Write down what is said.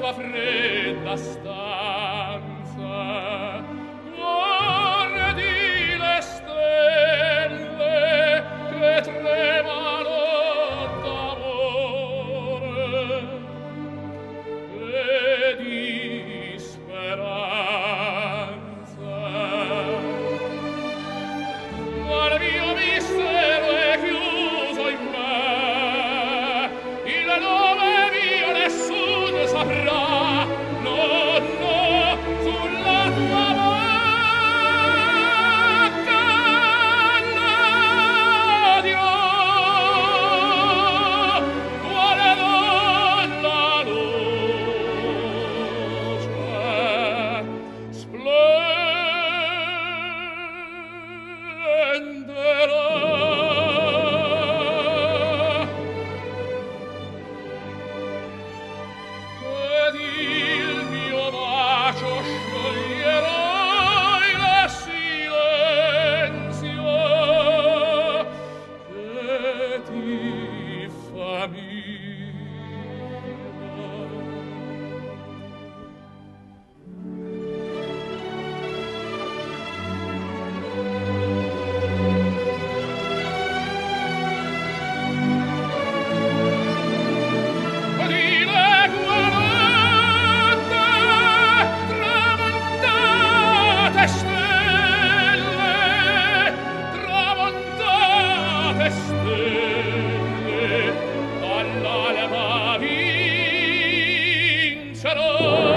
tua fredda stanza, guardi le stelle che tremano d'amore e di speranza. Ma il mio mistero è chiuso in me, il nome mio nessun saprà. No, no, sulla tua bocca la dirò. Quale donna luce splenderà. Ed il mio bacio scioglierà il silenzio che ti fa tramontate stelle, all'alba vincerò.